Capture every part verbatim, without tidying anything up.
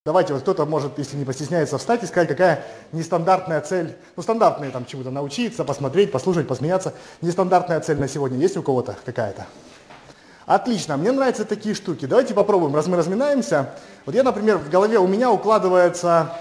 Давайте, вот кто-то может, если не постесняется, встать и сказать, какая нестандартная цель, ну, стандартные там чему-то научиться, посмотреть, послушать, посмеяться. Нестандартная цель на сегодня есть у кого-то какая-то? Отлично, мне нравятся такие штуки. Давайте попробуем, раз мы разминаемся. Вот я, например, в голове у меня укладывается,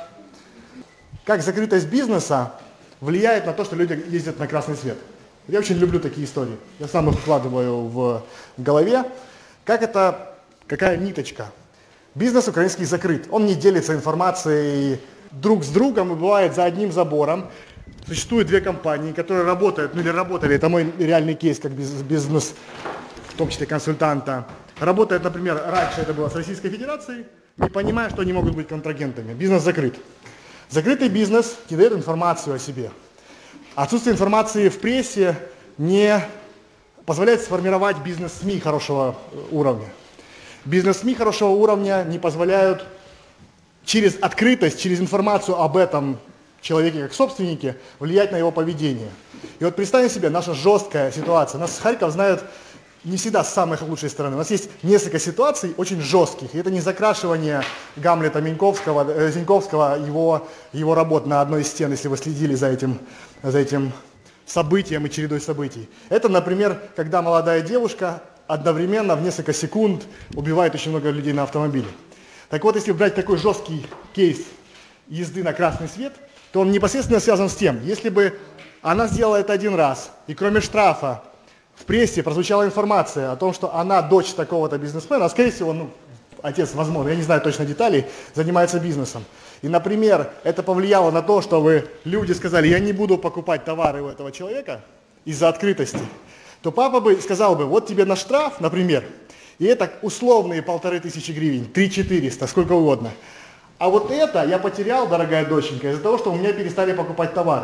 как закрытость бизнеса влияет на то, что люди ездят на красный свет. Я очень люблю такие истории. Я сам их укладываю в голове. Как это, какая ниточка? Бизнес украинский закрыт. Он не делится информацией друг с другом и бывает за одним забором. Существуют две компании, которые работают, ну или работали, это мой реальный кейс как бизнес, в том числе консультанта. Работают, например, раньше это было с Российской Федерацией, не понимая, что они могут быть контрагентами. Бизнес закрыт. Закрытый бизнес не дает информацию о себе. Отсутствие информации в прессе не позволяет сформировать бизнес-СМИ хорошего уровня. Бизнес-СМИ хорошего уровня не позволяют через открытость, через информацию об этом человеке как собственнике влиять на его поведение. И вот представьте себе, наша жесткая ситуация. Нас Харьков знают не всегда с самой лучшей стороны. У нас есть несколько ситуаций очень жестких. И это не закрашивание Гамлета Миньковского, Зиньковского, его, его работ на одной из стен, если вы следили за этим, за этим событием и чередой событий. Это, например, когда молодая девушка одновременно в несколько секунд убивает очень много людей на автомобиле. Так вот, если брать такой жесткий кейс езды на красный свет, то он непосредственно связан с тем, если бы она сделала это один раз, и кроме штрафа в прессе прозвучала информация о том, что она дочь такого-то бизнесмена, а скорее всего, ну, отец, возможно, я не знаю точно деталей, занимается бизнесом. И, например, это повлияло на то, чтобы люди сказали, я не буду покупать товары у этого человека из-за открытости, то папа бы сказал бы, вот тебе на штраф, например, и это условные полторы тысячи гривен, три четыреста, сколько угодно. А вот это я потерял, дорогая доченька, из-за того, что у меня перестали покупать товары.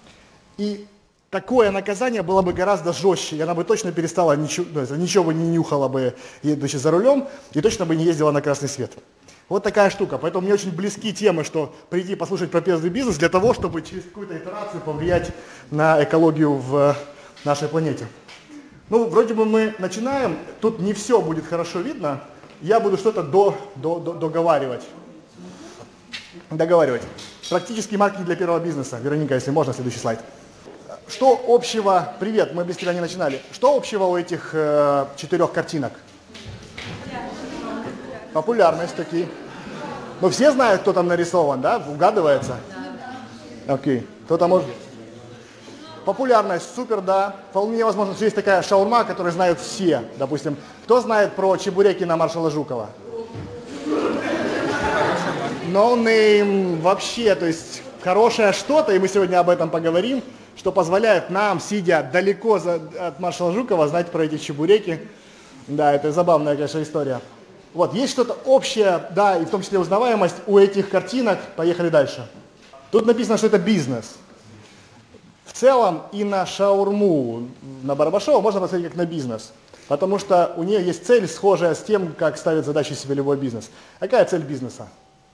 И такое наказание было бы гораздо жестче, и она бы точно перестала, ничего, ничего бы не нюхала бы, едучи за рулем, и точно бы не ездила на красный свет. Вот такая штука. Поэтому мне очень близки темы, что прийти послушать про первый бизнес для того, чтобы через какую-то итерацию повлиять на экологию в нашей планете. Ну, вроде бы мы начинаем, тут не все будет хорошо видно, я буду что-то до, до, до, договаривать. Договаривать. Практический маркетинг для первого бизнеса. Вероника, если можно, следующий слайд. Что общего, привет, мы без тебя не начинали, что общего у этих э, четырех картинок? Популярность такие. Ну, все знают, кто там нарисован, да? Угадывается? Окей. Кто-то может... Популярность, супер, да. Вполне возможно, что есть такая шаурма, которую знают все. Допустим, кто знает про чебуреки на маршала Жукова? No name вообще, то есть хорошее что-то, и мы сегодня об этом поговорим, что позволяет нам, сидя далеко за, от маршала Жукова, знать про эти чебуреки. Да, это забавная, конечно, история. Вот, есть что-то общее, да, и в том числе узнаваемость у этих картинок. Поехали дальше. Тут написано, что это бизнес. В целом и на шаурму, на Барабашова можно посмотреть как на бизнес, потому что у нее есть цель, схожая с тем, как ставит задачи себе любой бизнес. Какая цель бизнеса?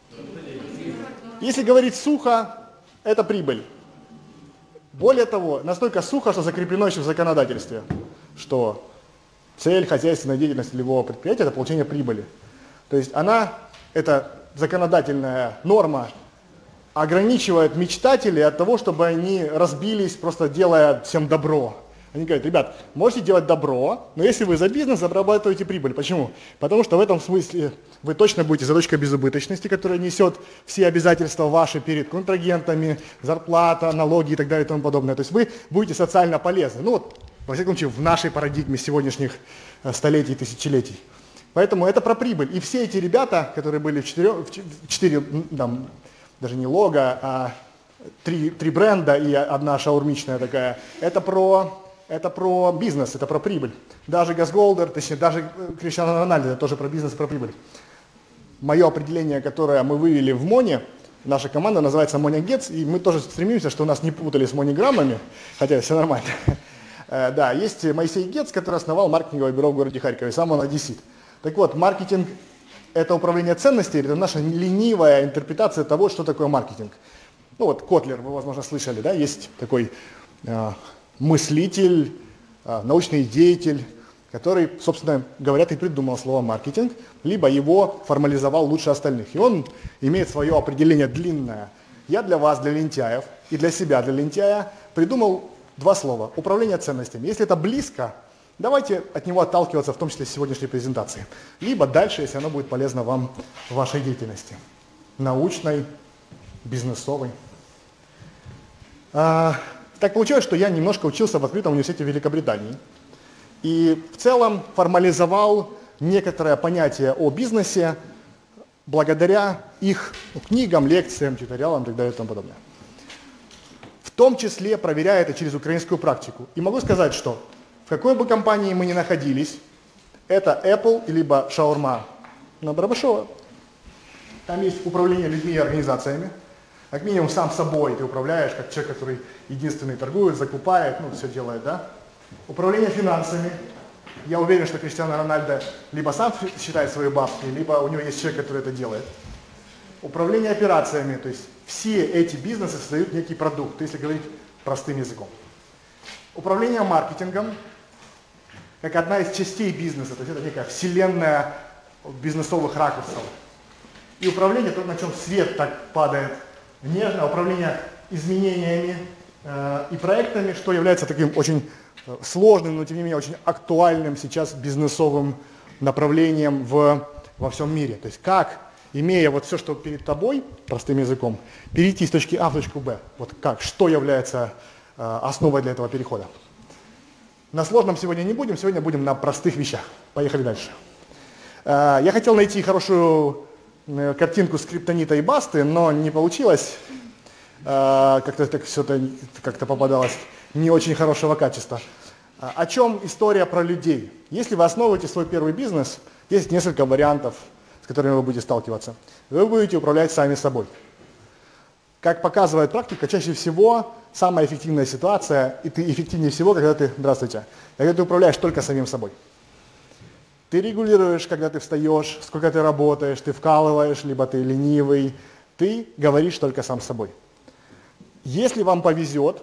Если говорить сухо, это прибыль. Более того, настолько сухо, что закреплено еще в законодательстве, что цель хозяйственной деятельности любого предприятия – это получение прибыли. То есть она, это законодательная норма, ограничивает мечтателей от того, чтобы они разбились, просто делая всем добро. Они говорят, ребят, можете делать добро, но если вы за бизнес, зарабатываете прибыль. Почему? Потому что в этом смысле вы точно будете задачкой безубыточности, которая несет все обязательства ваши перед контрагентами, зарплата, налоги и так далее и тому подобное. То есть вы будете социально полезны. Ну вот, во всяком случае, в нашей парадигме сегодняшних столетий и тысячелетий. Поэтому это про прибыль. И все эти ребята, которые были в четыре, в четыре там, даже не лого, а три, три бренда и одна шаурмичная такая, это про, это про бизнес, это про прибыль. Даже Газголдер, точнее, даже Криштиану Рональдо, это тоже про бизнес, про прибыль. Мое определение, которое мы вывели в МОНе, наша команда называется Моня Гетц, и мы тоже стремимся, что нас не путали с мониграммами, хотя все нормально. Да, есть Моисей Гетц, который основал маркетинговое бюро в городе Харькове, сам он одессит. Так вот, маркетинг – это управление ценностей, это наша ленивая интерпретация того, что такое маркетинг. Ну вот Котлер, вы, возможно, слышали, да, есть такой э, мыслитель, э, научный деятель, который, собственно говоря, и придумал слово маркетинг, либо его формализовал лучше остальных. И он имеет свое определение длинное. Я для вас, для лентяев, и для себя, для лентяя, придумал два слова. Управление ценностями. Если это близко, давайте от него отталкиваться, в том числе с сегодняшней презентации. Либо дальше, если оно будет полезно вам в вашей деятельности. Научной, бизнесовой. А, так получилось, что я немножко учился в открытом университете Великобритании. И в целом формализовал некоторое понятие о бизнесе благодаря их книгам, лекциям, туториалам и так далее и тому подобное. В том числе проверяя это через украинскую практику. И могу сказать, что в какой бы компании мы ни находились, это Apple либо Шаурма на Барабашова, там есть управление людьми и организациями. Как минимум сам собой ты управляешь, как человек, который единственный торгует, закупает, ну все делает, да? Управление финансами. Я уверен, что Криштиану Рональдо либо сам считает свои бабки, либо у него есть человек, который это делает. Управление операциями, то есть все эти бизнесы создают некий продукт, если говорить простым языком. Управление маркетингом, как одна из частей бизнеса, то есть это некая вселенная бизнесовых ракурсов. И управление, то, на чем свет так падает нежно, управление изменениями э, и проектами, что является таким очень сложным, но тем не менее очень актуальным сейчас бизнесовым направлением в, во всем мире. То есть как, имея вот все, что перед тобой, простым языком, перейти с точки А в точку Б. Вот как, что является э, основой для этого перехода. На сложном сегодня не будем, сегодня будем на простых вещах. Поехали дальше. Э, я хотел найти хорошую э, картинку скриптонита и басты, но не получилось. Э, как-то так все это как-то попадалось не очень хорошего качества. О чем история про людей? Если вы основываете свой первый бизнес, есть несколько вариантов, с которыми вы будете сталкиваться. Вы будете управлять сами собой. Как показывает практика, чаще всего самая эффективная ситуация, и ты эффективнее всего, когда ты, здравствуйте, когда ты управляешь только самим собой. Ты регулируешь, когда ты встаешь, сколько ты работаешь, ты вкалываешь, либо ты ленивый, ты говоришь только сам с собой. Если вам повезет,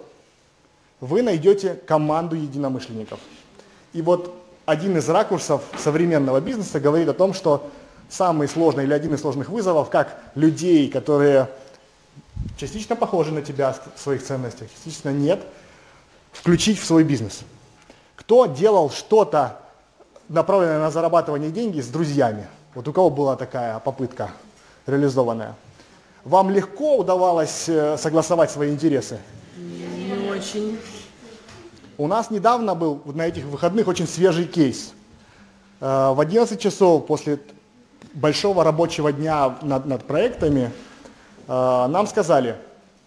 вы найдете команду единомышленников. И вот один из ракурсов современного бизнеса говорит о том, что самый сложный или один из сложных вызовов, как людей, которые частично похожи на тебя в своих ценностях, частично нет, включить в свой бизнес. Кто делал что-то, направленное на зарабатывание денег с друзьями? Вот у кого была такая попытка реализованная? Вам легко удавалось согласовать свои интересы? Не очень. У нас недавно был на этих выходных очень свежий кейс. В одиннадцать часов после большого рабочего дня над, над проектами нам сказали,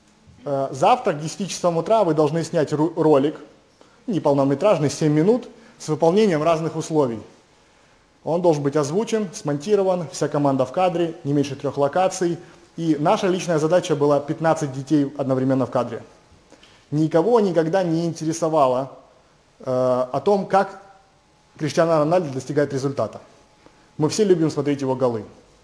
завтра к десяти часам утра вы должны снять ролик, неполнометражный, семь минут, с выполнением разных условий. Он должен быть озвучен, смонтирован, вся команда в кадре, не меньше трех локаций. И наша личная задача была пятнадцать детей одновременно в кадре. Никого никогда не интересовало э, о том, как Криштиану Рональдо достигает результата. Мы все любим смотреть его голы.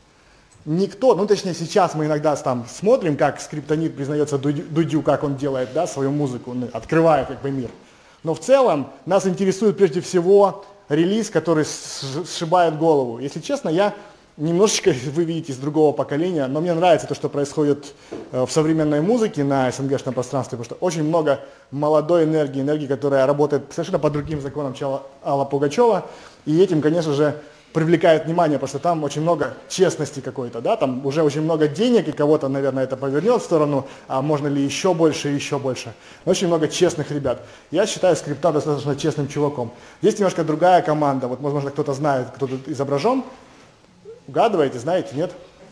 Никто, ну точнее сейчас мы иногда там смотрим, как скриптонит признается Дудю, Дудю, как он делает, да, свою музыку, он открывает как бы мир. Но в целом нас интересует прежде всего релиз, который сшибает голову. Если честно, я немножечко, вы видите, из другого поколения, но мне нравится то, что происходит в современной музыке на СНГшном пространстве, потому что очень много молодой энергии, энергии, которая работает совершенно по другим законам, чем Алла Пугачева, и этим, конечно же, привлекает внимание, потому что там очень много честности какой-то, да, там уже очень много денег, и кого-то, наверное, это повернет в сторону, а можно ли еще больше и еще больше. Но очень много честных ребят. Я считаю скрипта достаточно честным чуваком. Здесь немножко другая команда, вот, возможно, кто-то знает, кто тут изображен. Угадываете, знаете, нет?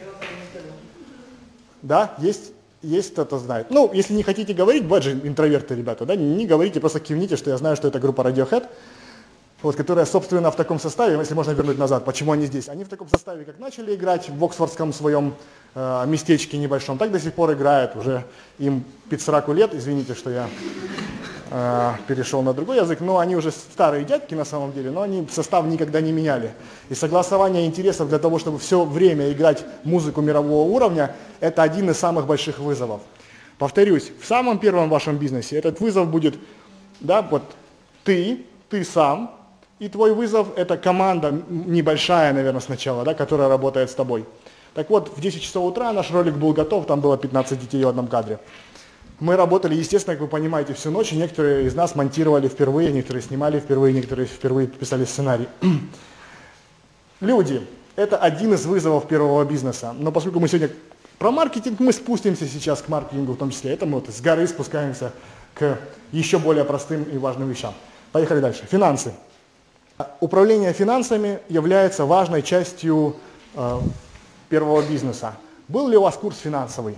Да, есть, есть кто-то знает. Ну, если не хотите говорить, бывают же интроверты, ребята, да, не говорите, просто кивните, что я знаю, что это группа Radiohead, вот, которая, собственно, в таком составе, если можно вернуть назад, почему они здесь. Они в таком составе, как начали играть в оксфордском своем э, местечке небольшом, так до сих пор играют, уже им пятьсот лет, извините, что я э, перешел на другой язык, но они уже старые дядьки на самом деле, но они состав никогда не меняли. И согласование интересов для того, чтобы все время играть музыку мирового уровня, это один из самых больших вызовов. Повторюсь, в самом первом вашем бизнесе этот вызов будет, да, вот ты, ты сам, И твой вызов – это команда небольшая, наверное, сначала, да, которая работает с тобой. Так вот, в десять часов утра наш ролик был готов, там было пятнадцать детей в одном кадре. Мы работали, естественно, как вы понимаете, всю ночь, и некоторые из нас монтировали впервые, некоторые снимали впервые, некоторые впервые писали сценарий. Люди – это один из вызовов первого бизнеса, но поскольку мы сегодня про маркетинг, мы спустимся сейчас к маркетингу в том числе, это мы вот с горы спускаемся к еще более простым и важным вещам. Поехали дальше. Финансы. Управление финансами является важной частью э, первого бизнеса. Был ли у вас курс финансовый?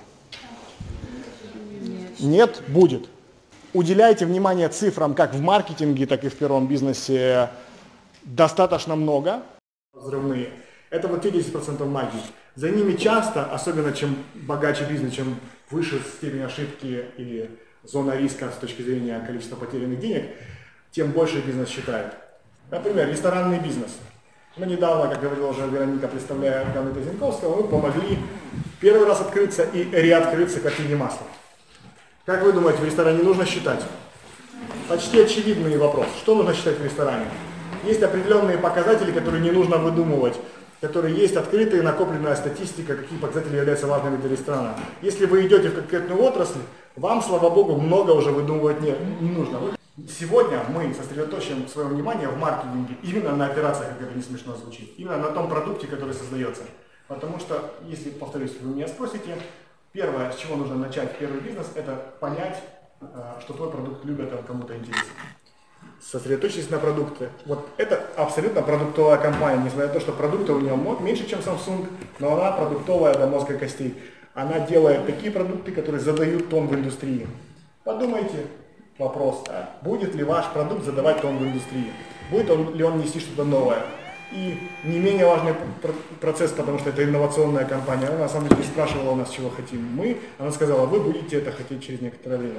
Нет, будет. Уделяйте внимание цифрам как в маркетинге, так и в первом бизнесе достаточно много. Взрывные. Это вот те десять процентов магии. За ними часто, особенно чем богаче бизнес, чем выше степень ошибки или зона риска с точки зрения количества потерянных денег, тем больше бизнес считает. Например, ресторанный бизнес. Мы недавно, как говорила уже Вероника, представляя Ганну Тазенковского, мы помогли первый раз открыться и реоткрыться картине масла. Как вы думаете, в ресторане нужно считать? Почти очевидный вопрос. Что нужно считать в ресторане? Есть определенные показатели, которые не нужно выдумывать, которые есть открытая накопленная статистика, какие показатели являются важными для ресторана. Если вы идете в конкретную отрасль, вам, слава богу, много уже выдумывать не, не нужно. Сегодня мы сосредоточим свое внимание в маркетинге именно на операциях, как это не смешно звучит, именно на том продукте, который создается. Потому что, если, повторюсь, вы меня спросите, первое, с чего нужно начать первый бизнес, это понять, что твой продукт любят, а кому-то интересен. Сосредоточьтесь на продукте. Вот это абсолютно продуктовая компания, несмотря на то, что продукты у нее меньше, чем Samsung, но она продуктовая до мозга костей. Она делает такие продукты, которые задают тон в индустрии. Подумайте, вопрос, а будет ли ваш продукт задавать тон в индустрии? Будет он, ли он нести что-то новое? И не менее важный процесс, потому что это инновационная компания. Она на самом деле спрашивала у нас, чего хотим мы. Она сказала, вы будете это хотеть через некоторое время.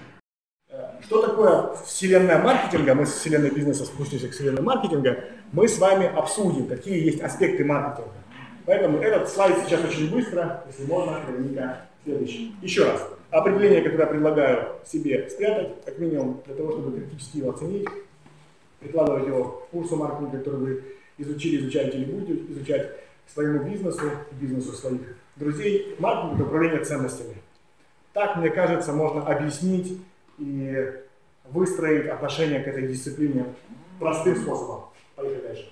Что такое вселенная маркетинга? Мы с вселенной бизнеса спустимся к вселенной маркетинга. Мы с вами обсудим, какие есть аспекты маркетинга. Поэтому этот слайд сейчас очень быстро, если можно, наверняка следующий. Еще раз. Определение, которое я предлагаю себе спрятать, как минимум для того, чтобы критически его оценить. Прикладывать его к курсу маркетинга, который вы изучили, изучаете или будете изучать, к своему бизнесу, к бизнесу своих друзей. Маркетинг – это управление ценностями. Так, мне кажется, можно объяснить и выстроить отношение к этой дисциплине простым способом. Поехали дальше.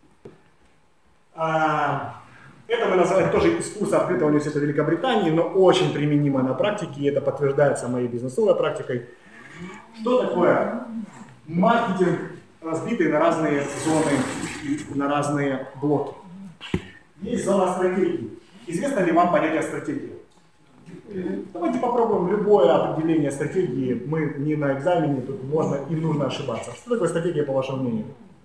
А, это мы называем тоже из курса Открытого университета Великобритании, но очень применимо на практике, и это подтверждается моей бизнесовой практикой. Что такое маркетинг, разбитый на разные зоны и на разные блоки? Есть зона стратегии. Известно ли вам понятие стратегии? Давайте попробуем любое определение стратегии. Мы не на экзамене, тут можно и нужно ошибаться. Что такое стратегия, по вашему мнению?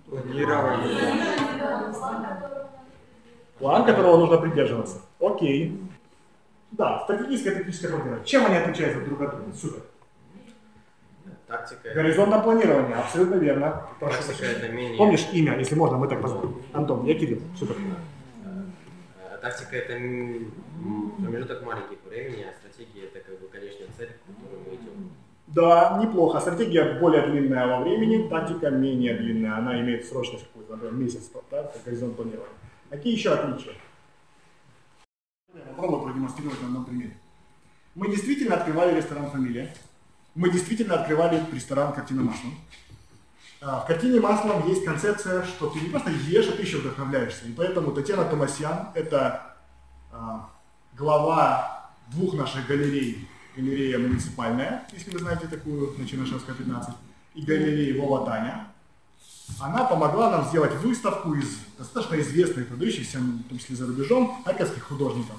План, которого нужно придерживаться. Окей. Да, стратегическое и тактическое планирование. Чем они отличаются друг от друга? Супер. Тактика. Горизонтное планирование, абсолютно верно. Тактика это менее... Помнишь имя, если можно, мы так позволим. Антон, я Кирилл. Супер. Тактика это промежуток маленьких времени, а стратегия это как бы конечная цель, к которой мы идем. Да, неплохо. Стратегия более длинная во времени, тактика менее длинная. Она имеет срочность какую-то, например, месяц, да, как горизонт планирования. Какие еще отличия? Попробую продемонстрировать на одном примере. Мы действительно открывали ресторан «Фамилия». Мы действительно открывали ресторан «Картина маслом». В «Картине маслом» есть концепция, что ты не просто ешь, а ты еще вдохновляешься. И поэтому Татьяна Томасян – это а, глава двух наших галерей. Галерея «Муниципальная», если вы знаете такую, на Чернышевская, пятнадцать, и галерея «Вова Таня». Она помогла нам сделать выставку из достаточно известных, продающихся, в том числе за рубежом, харьковских художников.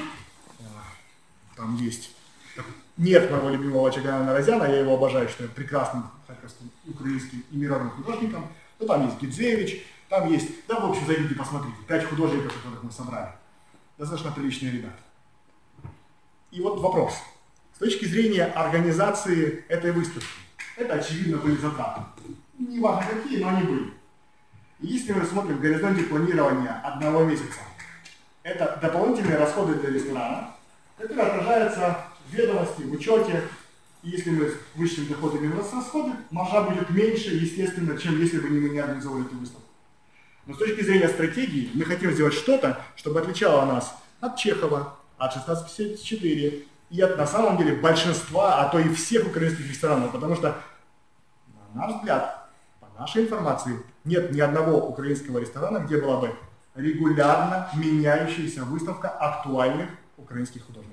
Там есть... Нет моего любимого Чагана Нарозяна, я его обожаю, считаю прекрасным харьковским, украинским и мировым художником. Но там есть Гидзевич, там есть, да, в общем, зайдите, посмотрите, пять художников, которых мы собрали. Достаточно приличные ребята. И вот вопрос. С точки зрения организации этой выставки, это очевидно были затраты. Не важно какие, но они были. И если мы смотрим в горизонте планирования одного месяца, это дополнительные расходы для ресторана, которые отражаются в ведомости, в учете И если мы вычтем доходы минус расходы, маржа будет меньше, естественно, чем если бы мы не организовали эту выставку. Но с точки зрения стратегии мы хотим сделать что-то, чтобы отличало нас от Чехова, от шестнадцать пятьдесят четыре и от, на самом деле, большинства, а то и всех украинских ресторанов. Потому что, на наш взгляд, по нашей информации, нет ни одного украинского ресторана, где была бы регулярно меняющаяся выставка актуальных украинских художников.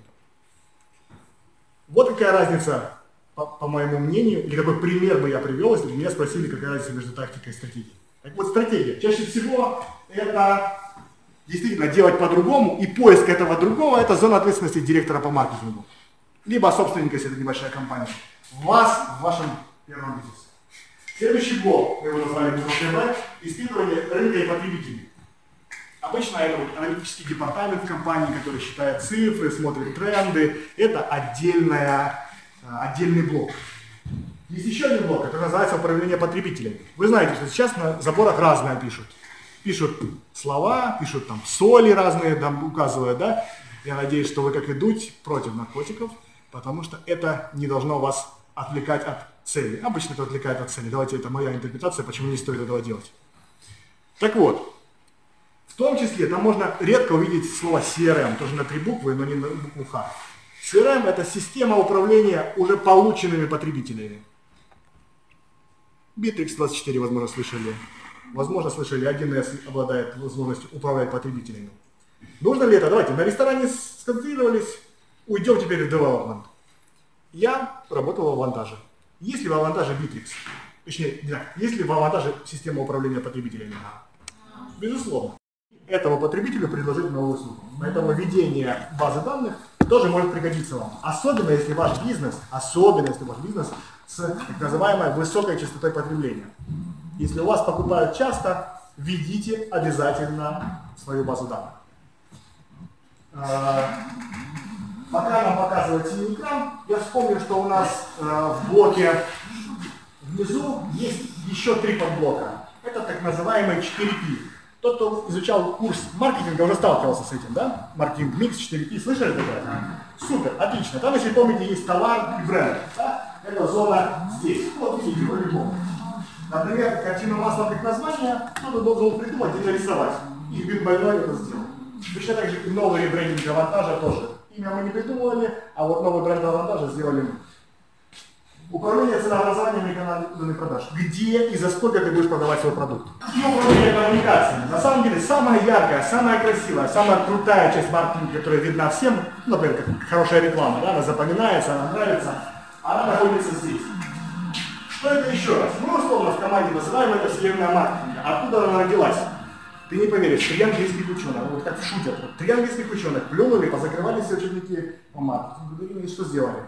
Вот какая разница, по, по моему мнению, или какой пример бы я привел, если бы меня спросили, какая разница между тактикой и стратегией. Так вот, стратегия. Чаще всего это действительно делать по-другому, и поиск этого другого – это зона ответственности директора по маркетингу. Либо собственника, если это небольшая компания. Вас в вашем первом бизнесе. Следующий блок, мы его назвали исследование рынка и потребителей. Обычно это вот аналитический департамент в компании, который считает цифры, смотрит тренды. Это отдельная, отдельный блок. Есть еще один блок, который называется управление потребителями. Вы знаете, что сейчас на заборах разное пишут. Пишут слова, пишут там соли разные, там указывают, да. Я надеюсь, что вы как идут против наркотиков, потому что это не должно вас отвлекать от цели. Обычно это отвлекает от цели. Давайте, это моя интерпретация, почему не стоит этого делать. Так вот. В том числе там можно редко увидеть слово си эр эм, тоже на три буквы, но не на букву Х. си эр эм это система управления уже полученными потребителями. Битрикс двадцать четыре, возможно, слышали. Возможно, слышали, один эс обладает возможностью управлять потребителями. Нужно ли это? Давайте, на ресторане сконцентрировались, уйдем теперь в development. Я работал в Авантаже. Есть ли в Авантаже Битрикс? Точнее, да, есть ли в Авантаже система управления потребителями? Безусловно. Этому потребителю предложить новую услугу. Поэтому ведение базы данных тоже может пригодиться вам. Особенно если ваш бизнес, особенно если ваш бизнес с так называемой высокой частотой потребления. Если у вас покупают часто, введите обязательно свою базу данных. Пока нам показывает синий экран, я вспомню, что у нас в блоке внизу есть еще три подблока. Это так называемый четыре пи. Тот, кто изучал курс маркетинга, уже сталкивался с этим, да? Маркетинг микс четыре пи, слышали такое? Супер, отлично. Там, если помните, есть товар и бренд. Да? Это зона здесь. Вот видите, вы любому. Например, картину маслом как название, кто-то должен придумать и нарисовать. И Бин Больной это сделал. Точно так же и новый ребрендинг Авантажа тоже. Имя мы не придумывали, а вот новый бренд Авантажа сделали мы. Управление ценообразованием и каналами продаж. Где и за сколько ты будешь продавать свой продукт? И управление коммуникациями. На самом деле, самая яркая, самая красивая, самая крутая часть маркетинга, которая видна всем, например, как хорошая реклама, да, она запоминается, она нравится, она находится здесь. Что это еще раз? Мы условно в команде называем это вселенная маркетинга. Откуда она родилась? Ты не поверишь, три английских ученых, вот как шутят, вот, три английских ученых плюнули, позакрывали все учебники по маркетингу, и что сделали?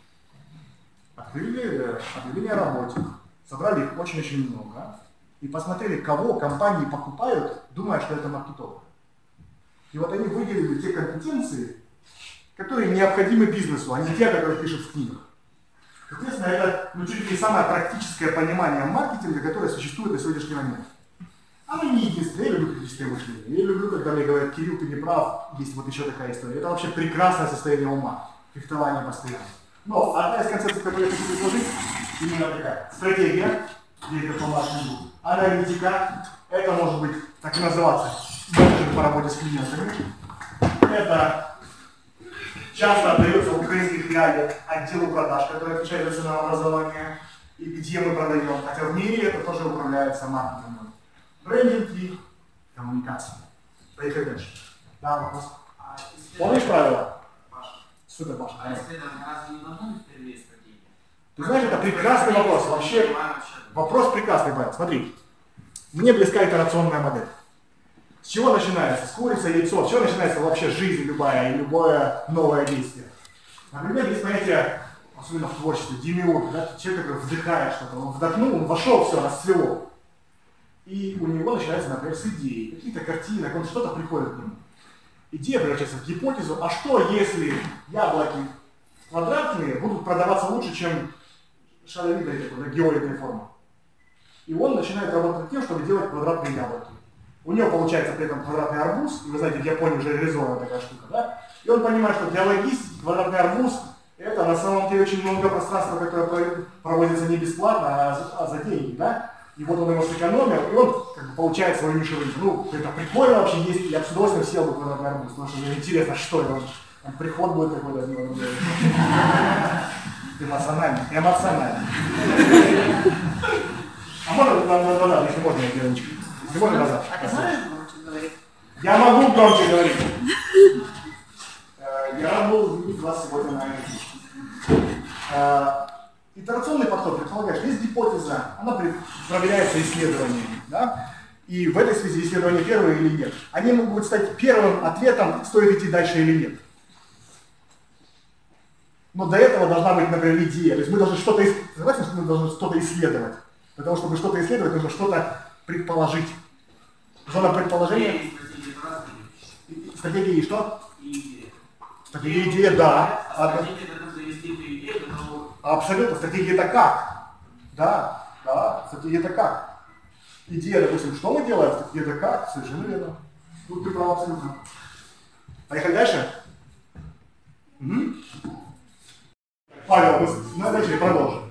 Открыли объявление о работе, собрали их очень-очень много и посмотрели, кого компании покупают, думая, что это маркетолог. И вот они выделили те компетенции, которые необходимы бизнесу, а не те, которые пишут в книгах. Соответственно, это ну, чуть ли не самое практическое понимание маркетинга, которое существует на сегодняшний момент. Оно не единственное. Я люблю критическое мышление. Я люблю, когда мне говорят, Кирилл, ты не прав, есть вот еще такая история. Это вообще прекрасное состояние ума, фехтование постоянно. Но одна из концепций, которую я хочу предложить, именно такая. Стратегия, директор по маркетингу, аналитика, это может быть так и называться, менеджер по работе с клиентами. Это часто отдается в украинских реалиях отделу продаж, который отвечает за ценообразование и где мы продаем. Хотя в мире это тоже управляется маркетингом. Брендинг и коммуникация. Поехали дальше. Да, вопрос. Помнишь правила? Супер, Паша. А исследование разве не должно быть впервые стратегия? Ты знаешь, это прекрасный вопрос. Вообще, вопрос прекрасный, Павел. Смотри, мне близка итерационная модель. С чего начинается? С курицы, яйцо. С чего начинается вообще жизнь любая и любое новое действие? Например, есть понятие, особенно в творчестве, демиург, да? Человек, который вдыхает что-то. Он вдохнул, он вошел, все, расцвело. И у него начинается, например, с идеи, какие-то картины, он что-то приходит к нему. Идея превращается в гипотезу, а что если яблоки квадратные будут продаваться лучше, чем шаровидные такой, да, геоидной формы. И он начинает работать над тем, чтобы делать квадратные яблоки. У него получается при этом квадратный арбуз, и вы знаете, в Японии уже реализована такая штука, да? И он понимает, что для логистики квадратный арбуз это а на самом деле очень много пространства, которое проводится не бесплатно, а за, а за деньги, да? И вот он его сэкономил, и он как бы, получает свою нишевую. Ну, это прикольно вообще есть, я с удовольствием сел бы куда-то на арбуз, потому что мне интересно, что это, там приход будет какой-то. Эмоциональный, эмоциональный. А можно назад, если можно, Геленочка? Если можно назад. А ты можешь громче говорить? Я могу громче говорить. Я был видеть вас сегодня на этом. Итерационный подход предполагает, что есть гипотеза, она проверяется исследованиями, да? И в этой связи исследования первые или нет. Они могут стать первым ответом, стоит идти дальше или нет. Но до этого должна быть, например, идея. То есть мы должны что-то согласен, что мы должны что-то исследовать. Для того, чтобы что-то исследовать, нужно что-то предположить. Зона предположения. Стратегия и что? Стратегия и идея, да. Абсолютно. Стратегия это как? Да, да. Стратегия это как? Идея, допустим, что мы делаем? Стратегия это как? Совершенно верно. Тут ты прав абсолютно. Поехали дальше. Угу. Павел, мы начали, продолжим.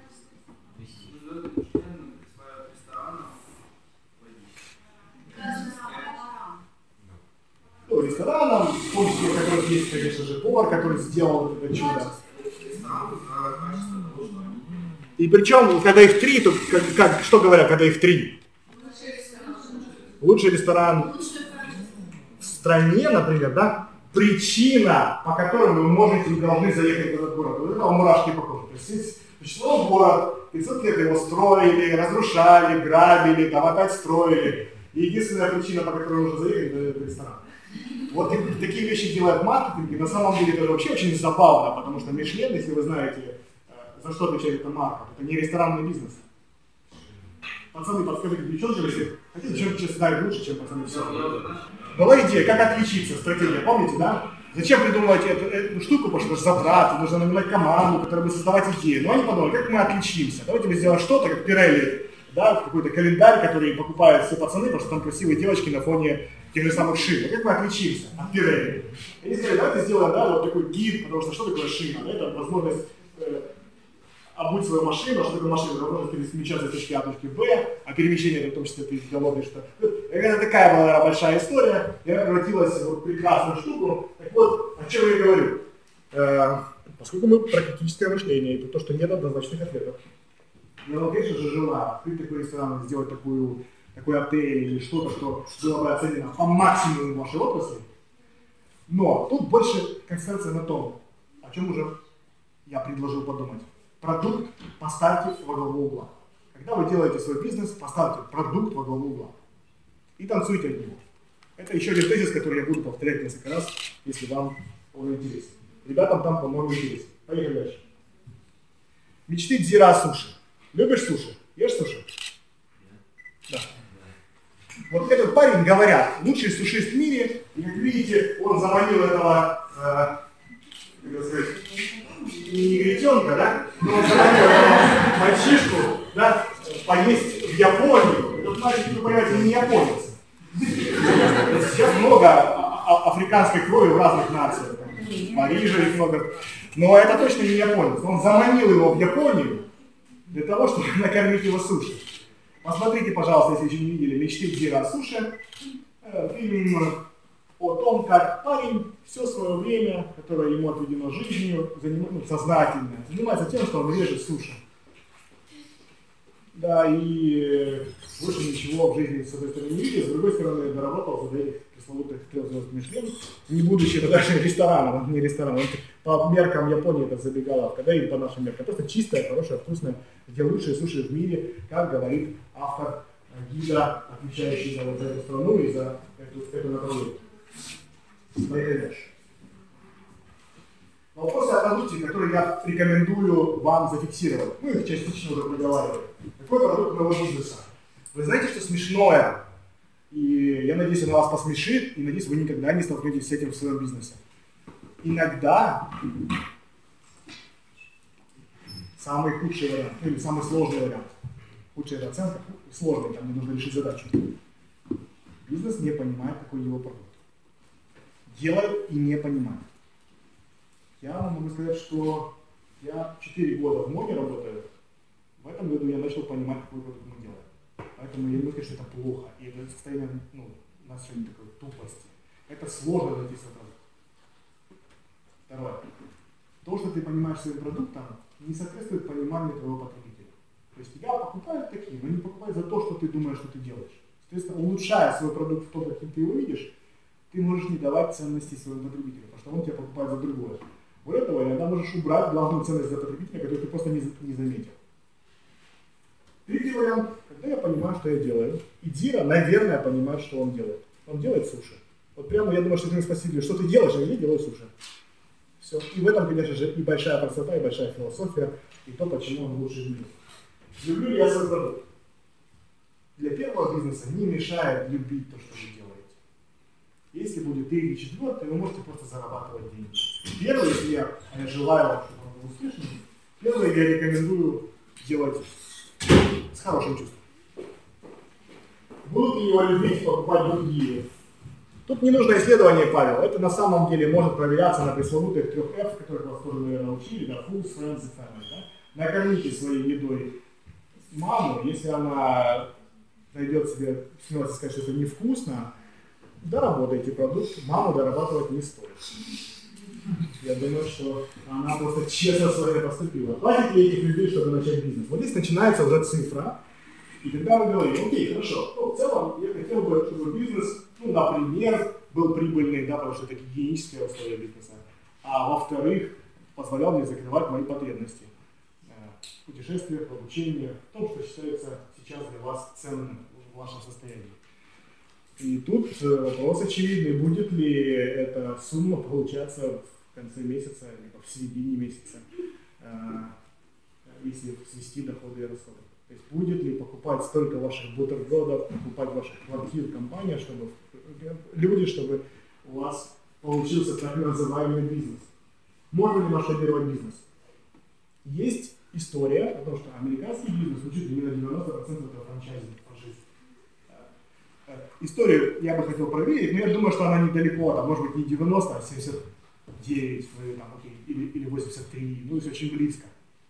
Ну, ресторанам, в том числе, в которых есть, конечно же, повар, который сделал это чудо. И причем, когда их три, то как, как, что говорят, когда их три? Лучший ресторан в стране, например, да? Причина, по которой вы можете и должны заехать в этот город. Вот это вам мурашки похожи. То есть, существовал город, пятьсот лет его строили, разрушали, грабили, там опять строили. И единственная причина, по которой нужно заехать, это ресторан. Вот такие вещи делают маркетинг, и на самом деле это вообще очень забавно, потому что Мишлен, если вы знаете, за что отвечает эта марка, это не ресторанный бизнес. Пацаны, подскажите, девчонки, если хотите, девчонки знают лучше, чем пацаны все. Была идея, как отличиться, стратегия, помните, да? Зачем придумывать эту, эту штуку, потому что это затраты, нужно нанимать команду, которая будет создавать идеи. Но они подумали, как мы отличимся? Давайте мы сделаем что-то, как Pirelli, да, какой-то календарь, который покупают все пацаны, потому что там красивые девочки на фоне тех же самых шин. А как мы отличимся от Pirelli? И они сказали, давайте сделаем, да, вот такой гид, потому что что такое шина? Да, это возможность э, обуть свою машину, что такое машина, возможность перемещаться с точки А в точке Б, а перемещение это в том числе ты голодный, что... Это такая была большая история, и она превратилась в вот прекрасную штуку. Так вот, о чем я говорю? Э, поскольку мы практическое мышление, это то, что нет однозначных ответов. Я, ну, конечно же, желаю открыть такой ресторан, сделать такую, такой отель или что-то, что было бы оценено по максимуму вашей отрасли. Но тут больше концентрация на том, о чем уже я предложил подумать. Продукт поставьте во главу угла. Когда вы делаете свой бизнес, поставьте продукт во главу угла. И танцуйте от него. Это еще один тезис, который я буду повторять несколько раз, если вам он интересен. Ребятам там, по-моему, интересен. Поехали дальше. Мечты Дзира о суши. Любишь суши? Ешь суши? Да. Вот этот парень, говорят, лучший сушист в мире, и как видите, он заманил этого, э, как сказать, не негритенка, да, но он заманил этого мальчишку, да, поесть в Японию. Этот мальчик, вы понимаете, не японец. Сейчас много африканской крови в разных нациях, там, в Париже их много, но это точно не японец. Он заманил его в Японию для того, чтобы накормить его суши. Посмотрите, пожалуйста, если еще не видели «Мечты Дзира о суши», фильм о том, как парень все свое время, которое ему отведено жизнью, заним... ну, сознательно, занимается тем, что он режет суши. Да, и больше ничего в жизни с одной стороны не видел, с другой стороны доработал за этих пресловутых трех звезд Мишлен, не будучи это даже рестораном, он не ресторан, он по меркам Японии это забегаловка, да и по нашим меркам, просто чистая, хорошая, вкусная, где лучшие суши в мире, как говорит автор гида, отвечающий за вот эту страну и за эту, эту направление. Поехали дальше. Вопросы о продукте, которые я рекомендую вам зафиксировать. Мы их частично уже проговаривали. Какой продукт моего бизнеса? Вы знаете, что смешное? И я надеюсь, она вас посмешит, и надеюсь, вы никогда не столкнетесь с этим в своем бизнесе. Иногда самый худший вариант, или самый сложный вариант, худшая это оценка, сложный, там мне нужно решить задачу. Бизнес не понимает, какой его продукт. Делает и не понимает. Я вам могу сказать, что я четыре года в МОНе работаю, в этом году я начал понимать, какой продукт мы делаем. Поэтому я не говорю, что это плохо, и это состояние, ну, нашей такой тупости. Это сложно найти свой продукт. Второе. То, что ты понимаешь своим продуктом, не соответствует пониманию твоего потребителя. То есть тебя покупают такие, но не покупают за то, что ты думаешь, что ты делаешь. Соответственно, улучшая свой продукт в том, каким ты его видишь, ты можешь не давать ценности своему потребителю, потому что он тебя покупает за другое. Более того, иногда можешь убрать главную ценность для потребителя, которую ты просто не, не заметил. Третий вариант, когда я понимаю, что я делаю, и Дира, наверное, понимает, что он делает. Он делает суши. Вот прямо я думаю, что ты мне спросили, что ты делаешь, а я делаю суши. Все. И в этом, конечно же, и большая простота, и большая философия, и то, почему он лучше в мире. Люблю ли я свой продукт? Для первого бизнеса не мешает любить то, что вы делаете. Если будет третий и четвертый, вы можете просто зарабатывать деньги. Первый, если я, я желаю вам, чтобы он был успешным, первый я рекомендую делать с хорошим чувством. Будут ли его любить, покупать другие? Тут не нужно исследование правил. Это на самом деле может проверяться на пресловутых трех F, которых вас тоже, наверное, учили, да, Foods, Friends и Family. Да? Накормите своей едой маму, если она найдет себе смелость сказать, что это невкусно, доработайте продукт, маму дорабатывать не стоит. Я думаю, что она просто честно с вами поступила. Хватит ли этих людей, чтобы начать бизнес? Вот здесь начинается уже цифра, и тогда мы говорим, окей, хорошо, ну, в целом я хотел бы, чтобы бизнес, ну, например, был прибыльный, да, потому что это гигиеническое условие бизнеса, а во-вторых, позволял мне закрывать мои потребности в путешествиях, в обучении, в том, что считается сейчас для вас ценным в вашем состоянии. И тут вопрос очевидный, будет ли эта сумма получаться в конце месяца, либо в середине месяца, если свести доходы и расходы. То есть будет ли покупать столько ваших бутербродов, покупать ваших квартир, компания, чтобы люди, чтобы у вас получился так называемый бизнес. Можно ли масштабировать бизнес? Есть история о том, что американский бизнес учит именно девяносто процентов это франчайзинг, франшиз. Историю я бы хотел проверить, но я думаю, что она недалеко, там, может быть не девяносто, а семьдесят девять, там, окей, или, или восемьдесят три, ну, то есть очень близко.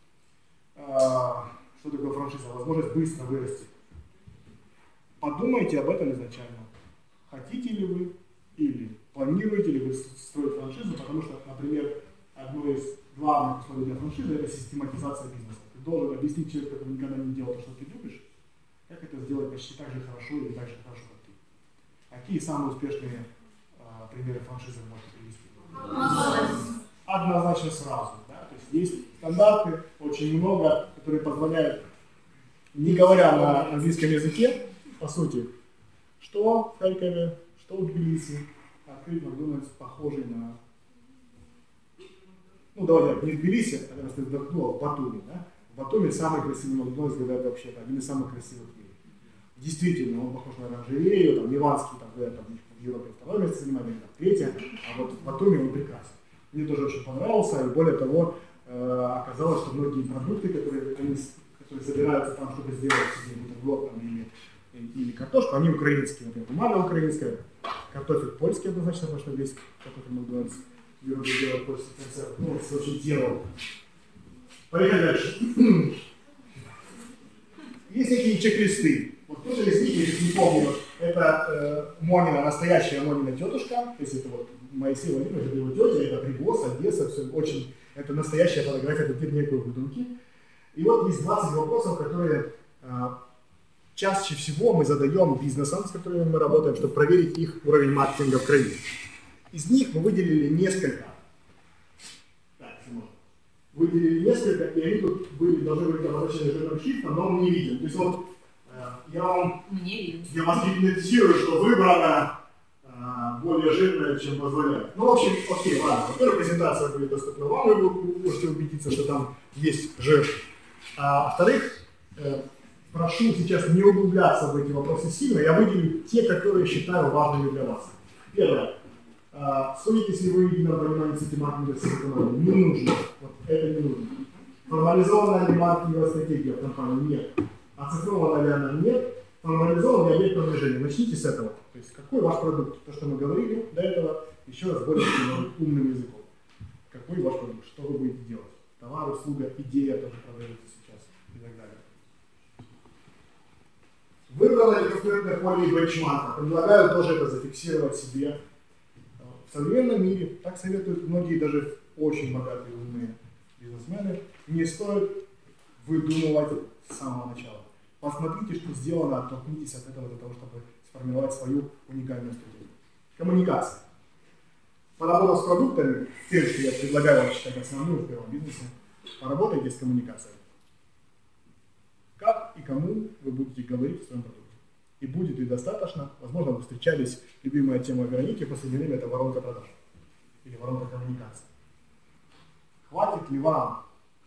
Что такое франшиза? Возможность быстро вырасти. Подумайте об этом изначально. Хотите ли вы или планируете ли вы строить франшизу, потому что, например, одно из главных условий для франшизы – это систематизация бизнеса. Ты должен объяснить человеку, который никогда не делал то, что ты любишь, как это сделать почти так же хорошо или так же хорошо, как ты. Какие самые успешные а, примеры франшизы вы можете привести? Однозначно сразу. Да? То есть есть стандарты, очень много, которые позволяют, не говоря на английском языке, по сути, что в Харькове, что в Тбилиси, открыть Макдональдс похожий на... Ну, давайте, не в Тбилиси, а раз ты вдохнула, в Батуми. Да? В Батуми самый красивый Макдональдс, говорят, вообще один из самых красивых в мире. Действительно, он похож на оранжерею, там, Ливанский, там, говорят, там, в Европе второе место занимает, или там, третье, а вот в Батуми он прекрасен. Мне тоже очень понравился, и более того, э, оказалось, что многие продукты, которые, они, которые собираются там, чтобы сделать себе бутерброд там, или, или картошку, они украинские. Например, бумага украинская, картофель польский однозначно, потому что весь картофель Макдональдс в Европе делает польский концерт. Ну, это очень дело. Поехали дальше. Есть такие чек-листы. Вот кто-то из них, если не помню, это э, Монина, настоящая Монина тетушка, то есть это вот Моисей Владимирович, это его тетя, это Привоз, Одесса, все очень, это настоящая фотография, это те некой выдумки. И вот есть двадцать вопросов, которые э, чаще всего мы задаем бизнесам, с которыми мы работаем, чтобы проверить их уровень маркетинга в крови. Из них мы выделили несколько. Так, выделили несколько, и они тут были, должны быть обозначены жирным шрифтом, но он не виден. То есть вот я вам я вас гипнотизирую, что выбрано э, более жирное, чем позволяет. Ну, в общем, окей, ладно. Во-первых, презентация будет доступна вам, и вы можете убедиться, что там есть жир. А во-вторых, э, прошу сейчас не углубляться в эти вопросы сильно, я выделю те, которые считаю важными для вас. Первое. Э, Сходитесь ли вы в едином понимании сети-маркетинга с экономией? Не нужно. Вот это не нужно. Формализованная ли маркетинговая стратегия в компании? Нет. Оцифрована ли она? Нет. Формализован ли объект продвижения? Начните с этого. То есть, какой ваш продукт? То, что мы говорили до этого, еще раз более умным языком. Какой ваш продукт? Что вы будете делать? Товар, услуга, идея тоже продается сейчас и так далее. Выбрала конкурентное поле и бенчмарка. Предлагаю тоже это зафиксировать себе. В современном мире, так советуют многие даже очень богатые умные бизнесмены, не стоит выдумывать с самого начала. Посмотрите, что сделано, оттолкнитесь от этого для того, чтобы сформировать свою уникальную стратегию. Коммуникация. Поработав с продуктами, тем, что я предлагаю вам считать основным в первом бизнесе, поработайте с коммуникацией. Как и кому вы будете говорить о своем продукте. И будет ли достаточно, возможно, вы встречались, любимая тема Вероники в последнее время — это воронка продаж или воронка коммуникации. Хватит ли вам,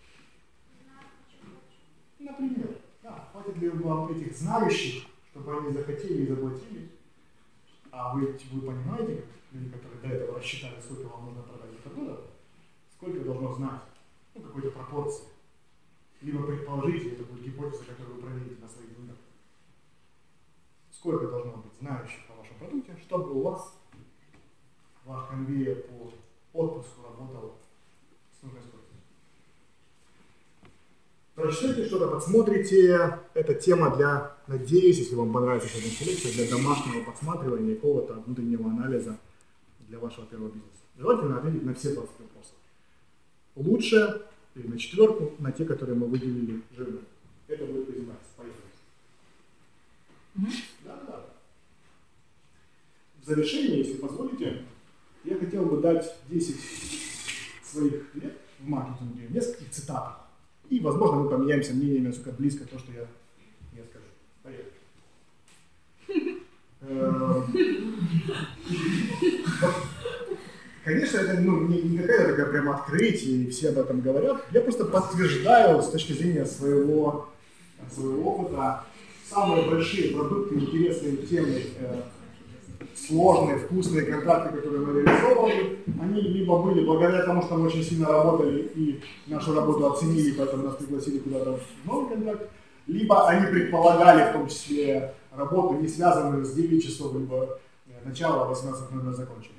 например, да, хватит ли вам этих знающих, чтобы они захотели и заплатили, а вы, вы понимаете, люди, которые до этого рассчитали, сколько вам нужно продать за продуктов, сколько должно знать, ну, какой-то пропорции. Либо предположите, это будет гипотеза, которую вы проверите на своих деньгах. Сколько должно быть знающих о вашем продукте, чтобы у вас ваш конвейер по отпуску работал с нужной скоростью. Прочитайте что-то, подсмотрите. Это тема для, надеюсь, если вам понравится эта лекция, для домашнего подсматривания, какого-то внутреннего анализа для вашего первого бизнеса. Желательно ответить на все двадцать вопросов. Лучше или на четверку, на те, которые мы выделили жирно. Это будет презентация. Поехали. Да, да. В завершение, если позволите, я хотел бы дать десять своих лет в маркетинге, в нескольких цитатах. И, возможно, мы поменяемся мнениями, насколько близко то, что я, я скажу. Поехали. Конечно, это ну, не, не какая-то такая прямо открытие, и все об этом говорят. Я просто подтверждаю с точки зрения своего, своего опыта самые большие продукты, интересные темы, э, сложные, вкусные контракты, которые мы реализовывали, они либо были благодаря тому, что мы очень сильно работали и нашу работу оценили, поэтому нас пригласили куда-то в новый контракт, либо они предполагали в том числе работу, не связанную с девяти часов, либо начала восемнадцати ноль ноль закончили.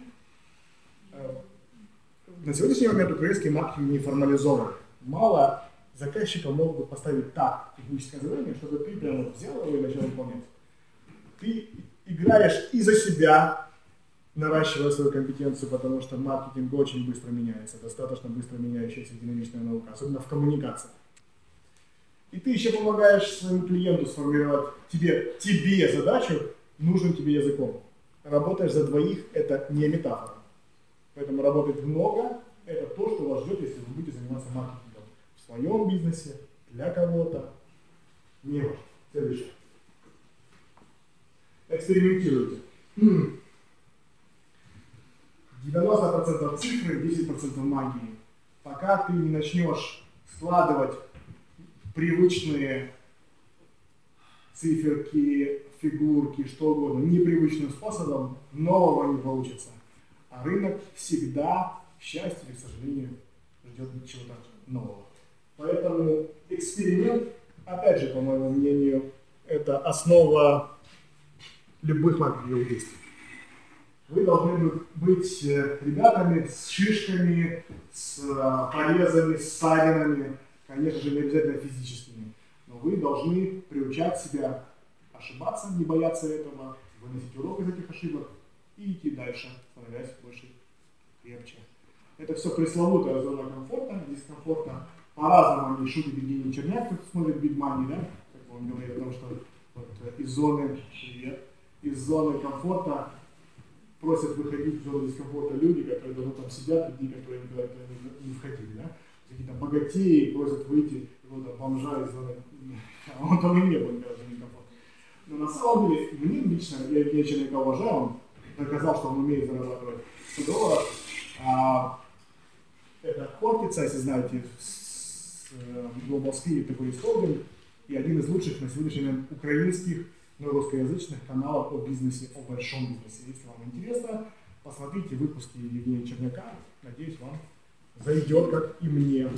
На сегодняшний момент украинский маркетинг не формализован. Мало заказчиков могут поставить так техническое задание, чтобы ты прямо взял его и начал выполнять. Ты играешь и за себя, наращивая свою компетенцию, потому что маркетинг очень быстро меняется, достаточно быстро меняющаяся динамичная наука, особенно в коммуникации. И ты еще помогаешь своему клиенту сформировать тебе, тебе задачу нужным тебе языком. Работаешь за двоих – это не метафора. Поэтому работать много – это то, что вас ждет, если вы будете заниматься маркетингом в своем бизнесе, для кого-то. Не важно. Следующее. Экспериментируйте. девяносто процентов цифры, десять процентов магии. Пока ты не начнешь складывать привычные циферки, фигурки, что угодно, непривычным способом, нового не получится. А рынок всегда, к счастью или к сожалению, ждет чего-то нового. Поэтому эксперимент, опять же, по моему мнению, это основа любых маркетинговых действий. Вы должны быть ребятами с шишками, с порезами, с ссадинами, конечно же, не обязательно физическими. Но вы должны приучать себя ошибаться, не бояться этого, выносить урок из этих ошибок и идти дальше, становясь больше, крепче. Это все пресловутая зона комфорта, дискомфорта. По-разному они шутят Евгений Черняк, как смотрит Big Money, да? Как он говорит о том, что вот, из зоны, привет, из зоны комфорта просят выходить в зону дискомфорта люди, которые давно там сидят, и которые никогда не, не входили, да? Какие-то богатеи просят выйти, какого-то бомжа из зоны, а он там и не был никогда в зоне комфорта. Но на самом деле, мне лично, я Евгения Черняка уважаю, он доказал, что он умеет зарабатывать сто долларов. А, это Хортица, если знаете, с, с Global Spirit, такой холдинг, и один из лучших на сегодняшний момент украинских, но русскоязычных каналов о бизнесе, о большом бизнесе. Если вам интересно, посмотрите выпуски Евгения Черняка. Надеюсь, вам зайдет, как и мне.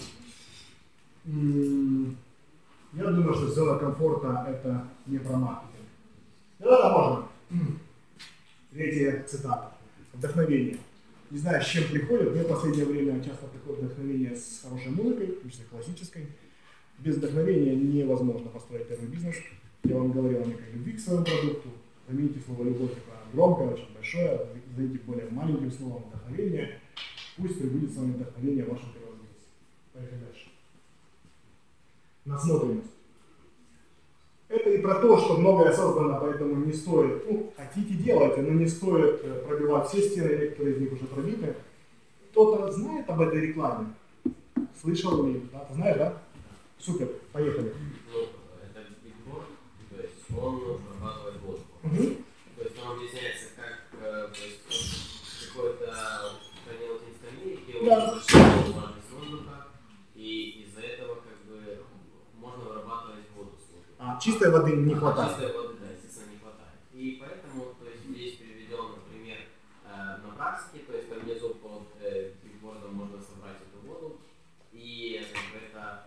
Я думаю, что зона комфорта – это не про маркетинг. Да, можно. Третья цитата. Вдохновение. Не знаю, с чем приходят. Мне в последнее время часто приходит вдохновение с хорошей музыкой, в том числе классической. Без вдохновения невозможно построить первый бизнес. Я вам говорил о некой любви к своему продукту. Замените слово «любовь» такое громкое, очень большое, зайдите более маленьким словом «вдохновение». Пусть прибудет с вами вдохновение в вашем первом бизнесе. Поехали дальше. Насмотренность. Это и про то, что многое создано, поэтому не стоит, ну, хотите делайте, но не стоит пробивать все стены, некоторые из них уже пробиты. Кто-то знает об этой рекламе? Слышал ли? Да? Ты знаешь, да? Супер, поехали. Ну, это бигборд, то есть он прорабатывает воздух. Угу. То есть он объясняется как, то есть, какой-то стране Латинской Америки, он Да. большой влажность воздуха, и из-за этого как бы можно вырабатывать воду с воздуха. А чистой воды не хватает. Чистой воды, да, естественно, не хватает. И поэтому, то есть, здесь приведен, например, э, на практике, то есть там внизу под э, бигбордом можно собрать эту воду, и как бы, это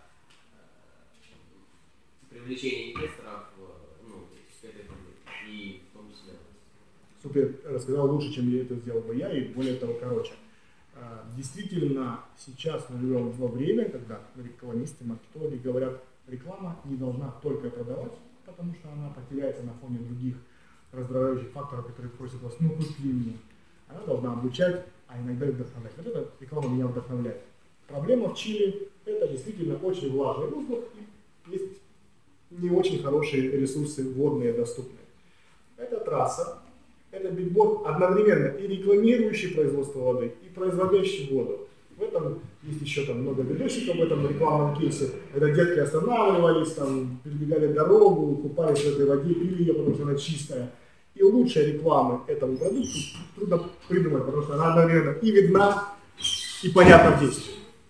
э, привлечение инвесторов ну, к этой проблеме, и в том числе. Супер, рассказал лучше, чем я это сделал бы я, и более того, короче. Действительно, сейчас мы живем во время, когда рекламисты, маркетологи говорят, реклама не должна только продавать, потому что она потеряется на фоне других раздражающих факторов, которые просят вас, ну купи мне. Она должна обучать, а иногда и вдохновлять. Вот эта реклама меня вдохновляет. Проблема в Чили – это действительно очень влажный воздух, и есть не очень хорошие ресурсы водные доступные. Это трасса, это бигборд одновременно и рекламирующий производство воды, и производящий воду. В этом есть еще там много видосиков в этом рекламном кейсе, когда детки останавливались, там, перебегали дорогу, купались в этой воде, пили ее, потому что она чистая. И лучшая реклама этому продукту трудно придумать, потому что она одновременно и видна, и понятна в действии.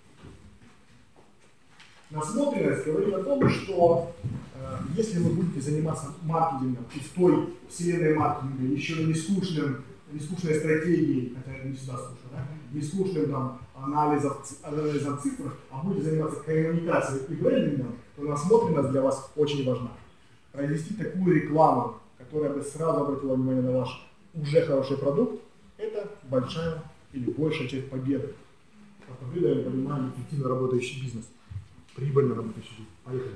Насмотренность говорит о том, что э, если вы будете заниматься маркетингом и в той вселенной маркетинга еще и не скучным, не скучной стратегией, хотя это не всегда скучно, да? Не скучным там, анализом, анализом цифр, а будете заниматься коммуникацией и брендингом, то насмотренность для вас очень важна. Произвести такую рекламу, которая бы сразу обратила внимание на ваш уже хороший продукт, это большая или большая часть победы. А победа, я понимаю, эффективно работающий бизнес. Прибыльно работающий бизнес. Поехали.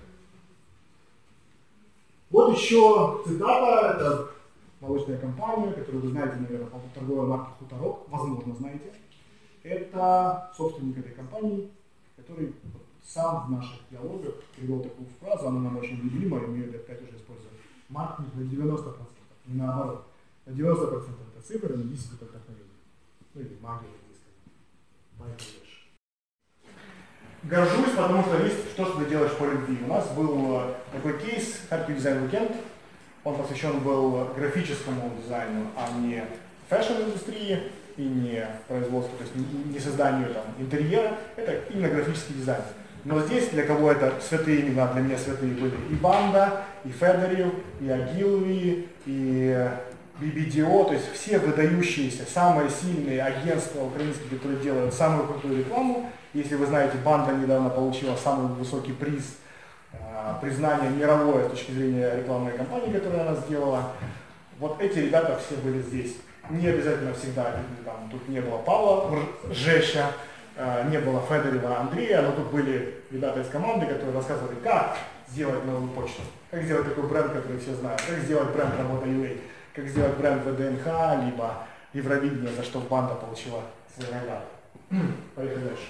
Вот еще цитата, это молочная компания, которую вы знаете, наверное, по торговой марке Хуторок, возможно, знаете. Это собственник этой компании, который сам в наших диалогах привел такую фразу, она нам очень любима, и мы ее опять уже используем. Маркетинг на девяносто процентов, не наоборот. На девяносто процентов это цифры, на десять процентов это вдохновение. Ну или магия, если сказать. Поехали дальше. Горжусь, потому что есть что ты делаешь по любви. У нас был такой кейс Харьков Дизайн Уикенд. Он посвящен был графическому дизайну, а не фэшн-индустрии и не производству, то есть не созданию там, интерьера. Это именно графический дизайн. Но здесь, для кого это святые имена, для меня святые были и Банда, и Федерил, и Агилви, и би би ди о, то есть все выдающиеся, самые сильные агентства украинские, которые делают самую крутую рекламу. Если вы знаете, Банда недавно получила самый высокий приз, признание мировое с точки зрения рекламной кампании, которую она сделала. Вот эти ребята все были здесь. Не обязательно всегда, там, тут не было Павла Жеща, не было Федорова Андрея, но тут были ребята из команды, которые рассказывали, как сделать новую почту, как сделать такой бренд, который все знают, как сделать бренд Работа.ua, как сделать бренд вэ дэ эн ха, либо Евровидение, за что Банда получила свои награды. Поехали дальше.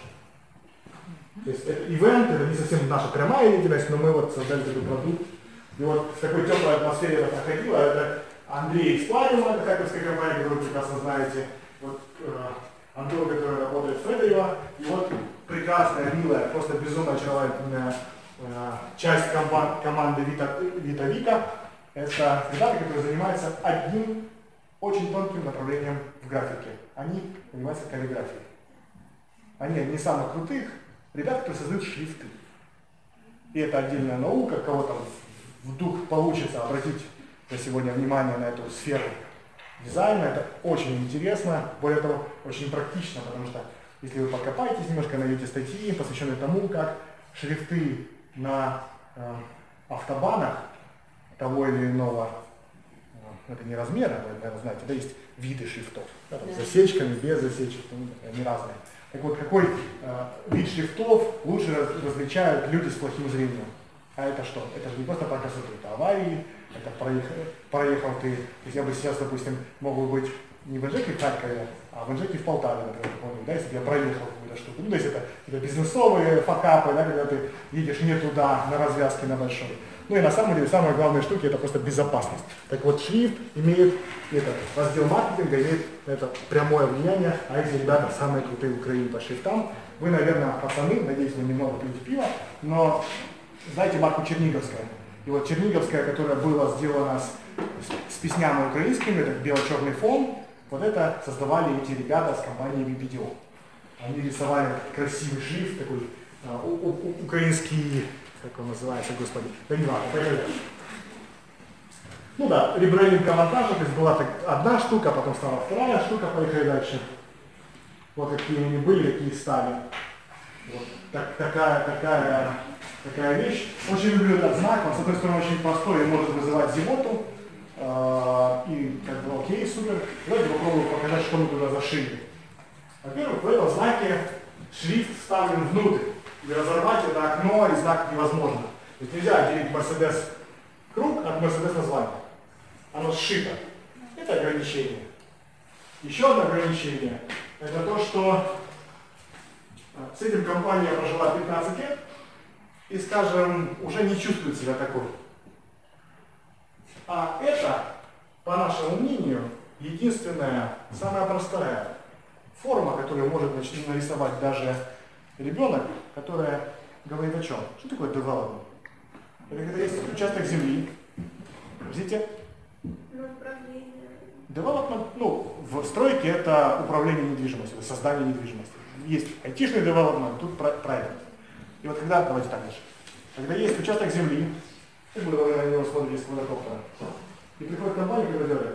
То есть это ивент, это не совсем наша прямая деятельность, но мы вот создали такой продукт. И вот в такой теплой атмосфере это проходило. Это Андрей из Плариума, это харьковская компания, которую вы прекрасно знаете. Вот э, Антон, который работает в Федорево. И вот прекрасная, милая, просто безумно очаровательная э, часть коман- команды Вита, Вита Вика. Это ребята, которые занимаются одним очень тонким направлением в графике. Они занимаются каллиграфией. Они не самых крутых ребят, которые создают шрифты. И это отдельная наука, кого там вдруг получится обратить на сегодня внимание на эту сферу дизайна. Это очень интересно, более того, очень практично, потому что если вы покопаетесь немножко, найдете статьи, посвященные тому, как шрифты на э, автобанах того или иного э, ну, это не размеры, вы, наверное, знаете, да, есть виды шрифтов, да, там, с засечками, без засечек, ну, они разные. Так вот, какой э, вид шрифтов лучше раз, различают люди с плохим зрением? А это что? Это же не просто про красоту, это аварии, это проехал, проехал ты, то есть я бы сейчас, допустим, мог бы быть не в Инжеке в Харькове, а в Инжеке в Полтаве, например, помню, да, если бы я проехал какую-то штуку. Ну, то есть это, это бизнесовые факапы, да, когда ты едешь не туда, на развязке на большой. Ну и на самом деле самая главная штука это просто безопасность. Так вот, шрифт имеет, этот раздел маркетинга имеет это прямое влияние, а эти ребята самые крутые в Украине по шрифтам. Вы, наверное, пацаны, надеюсь, вы немного пьете пиво, но знаете марку Черниговская. И вот Черниговская, которая была сделана с, с песнями украинскими, это бело-черный фон, вот это создавали эти ребята с компанией ви пи ди о. Они рисовали красивый шрифт, такой а, у, у, украинский, как он называется, господи, да не важно, поехали. Ну да, ребрендинг монтажа, то есть была так, одна штука, потом стала вторая штука, поехали дальше. Вот какие они были, какие стали. Вот так, такая, такая, такая вещь. Очень люблю этот знак, он с одной стороны очень простой и может вызывать зевоту. Э, и как бы окей, супер. Давайте попробуем показать, что мы туда зашили. Во-первых, в этом знаке шрифт вставлен внутрь. И разорвать это окно и знак невозможно. То есть нельзя отделить Mercedes круг от Mercedes названия. Оно сшито. Это ограничение. Еще одно ограничение. Это то, что с этим компания прожила пятнадцать лет и, скажем, уже не чувствует себя такой. А это, по нашему мнению, единственная, самая простая форма, которую может нарисовать даже ребенок, которая говорит о чем? Что такое development? Это когда есть участок земли. Видите? Development, ну, в стройке это управление недвижимостью, создание недвижимости. Есть айтишный development, тут private. И вот когда, давайте так дальше. Когда есть участок земли, и вы на него смотрите с квадрокоптера, и приходит компания, которая делает,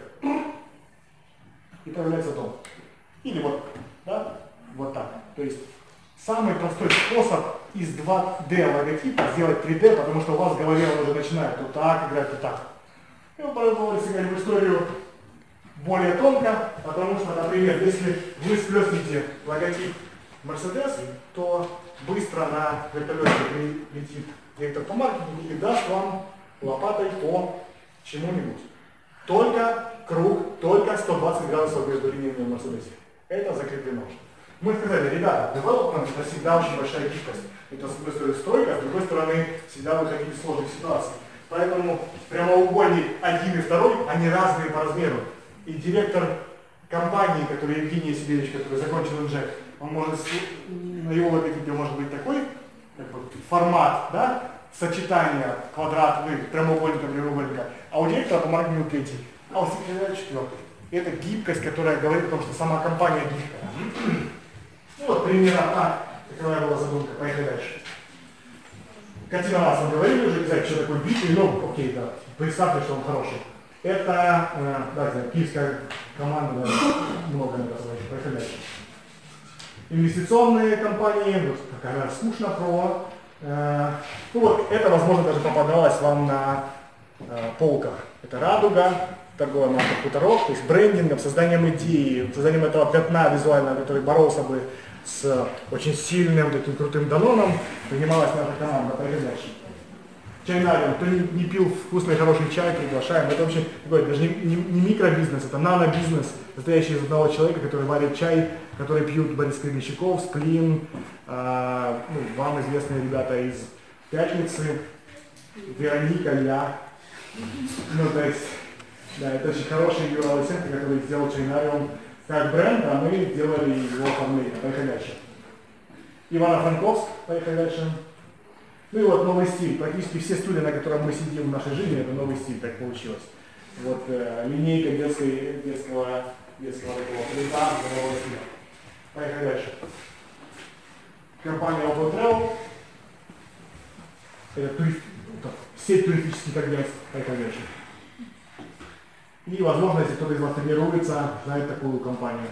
и появляется дом. Или вот, да, вот так. То есть самый простой способ из два дэ логотипа сделать три дэ, потому что у вас в голове он уже начинает то так играть, то так. И вы пробовали сыграть в историю более тонко, потому что, например, если вы сплёснете логотип Mercedes, то быстро на вертолете летит директор по маркетингу и даст вам лопатой по чему-нибудь. Только круг, только сто двадцать градусов между линиями в Mercedes. Это закреплено. Мы сказали, ребята, development это всегда очень большая гибкость. Это с одной стороны стройка, с другой стороны всегда выходить из сложных ситуаций. Поэтому прямоугольник один и второй, они разные по размеру. И директор компании, который Евгений Сидеевич, который закончил Инжек, он может, на его логотипе может быть такой как бы, формат, да, сочетания квадрат, прямоугольника, прямоугольника, а у директора по маркетингу третий, а у секретаря четвертый. Это гибкость, которая говорит о том, что сама компания гибкая. Ну вот примерно так, какая была задумка. Поехали дальше. Картина раз мы говорили уже, не знаю, что такое бит, но окей, да, представьте, что он хороший. Это, э, да, знаю, киевская команда, да, много наказывает. Поехали дальше. Инвестиционные компании, вот какая скучно про. Э, ну вот, это, возможно, даже попадалось вам на э, полках. Это радуга, торговая марка Хуторок, то есть брендингом, созданием идеи, созданием этого пятна визуального, который боролся бы с очень сильным, таким крутым Даноном, принималась наша команда. Поехали дальше. Чайнарин, кто не, не пил вкусный хороший чай, приглашаем. Это вообще такой, даже не, не, не микробизнес, это нано-бизнес, состоящий из одного человека, который варит чай, который пьют Борис Гребенщиков, Сплин, э, ну, вам известные ребята из Пятницы, Вероника, я. Ну, то есть, да, это очень хороший Юра Лысенко, который сделал Чайнариум как бренд, а мы делали его оформление. Поехали дальше. Ивано-Франковск, поехали дальше. Ну и вот новый стиль. Практически все студии, на которых мы сидим в нашей жизни, это новый стиль, так получилось. Вот э, линейка детской, детского, детского такого принта, нового стиля. Поехали дальше. Компания Auto Travel. Это турист, это сеть туристических агентств. Поехали дальше. И, возможно, если кто-то из вас тренируется, знает такую компанию.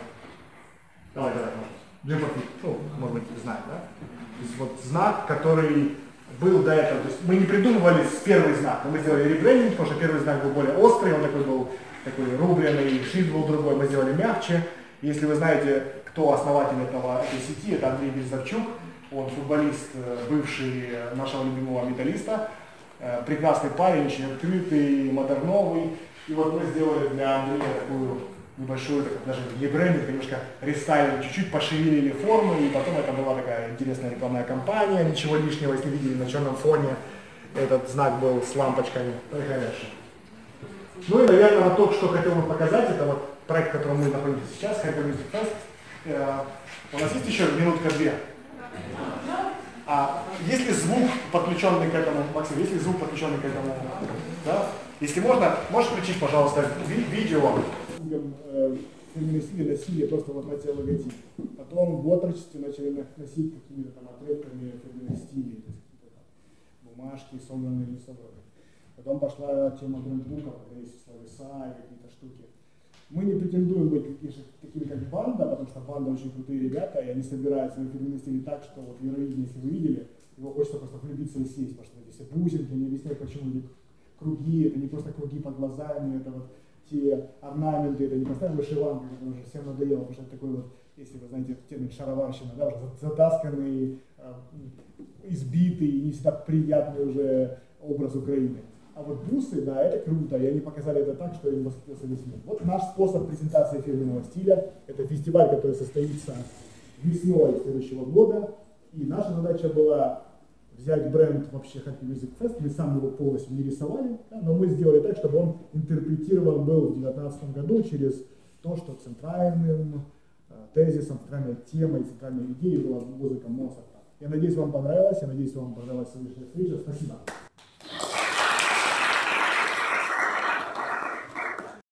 Давай, давай, может. Джимпофит, ну, может быть, знает, да? То есть вот знак, который был до этого. То есть мы не придумывали первый знак, но мы сделали ребрендинг, потому что первый знак был более острый, он такой был такой рубленый, шрифт был другой, мы сделали мягче. Если вы знаете, кто основатель этого, этой сети, это Андрей Березовчук, он футболист, бывший нашего любимого металлиста, прекрасный парень, очень открытый, модерновый. И вот мы сделали для Андрея такую небольшую, так, даже ребрендинг, немножко рестайлили, чуть-чуть пошевелили формы, и потом это была такая интересная рекламная кампания, ничего лишнего, если видели на черном фоне, этот знак был с лампочками, ну и конечно. Ну и, наверное, вот то, что хотел бы показать, это вот проект, в котором мы находимся сейчас, Hyper Music Fest. Э, у нас есть еще минутка-две? А есть ли звук, подключенный к этому, Максим, есть ли звук, подключенный к этому, да? Если можно, можешь включить, пожалуйста, ви видео. Фирменные стили носили просто вот на тело логотип. Потом в отрочестве начали носить какими-то там отрывками фирменных стилей, то есть какие-то там бумажки, собранные рисовые. Потом пошла тема брендбуков, когда есть словеса и какие-то штуки. Мы не претендуем быть такими, как банда, потому что банда очень крутые ребята, и они собирают свои фирменные стили так, что вот Евровидение, если вы видели, его хочется просто влюбиться и съесть, потому что эти все бусинки, они объясняют, почему эти круги, это не просто круги под глазами, это вот те орнаменты, это не просто вышиванка, это уже всем надоело, потому что это такой вот, если вы знаете термин шароварщина, да, уже затасканный, избитый, не всегда приятный уже образ Украины. А вот бусы, да, это круто, и они показали это так, что им восхитился весь мир. Вот наш способ презентации фирменного стиля. Это фестиваль, который состоится весной следующего года. И наша задача была взять бренд вообще Hyper Music Fest, мы сами его полностью не рисовали, да, но мы сделали так, чтобы он интерпретирован был в две тысячи девятнадцатом году через то, что центральным э, тезисом, центральной темой, центральной идеей была музыка Моцарта. Я надеюсь, вам понравилось, я надеюсь, вам понравилась сегодняшняя встреча. Спасибо.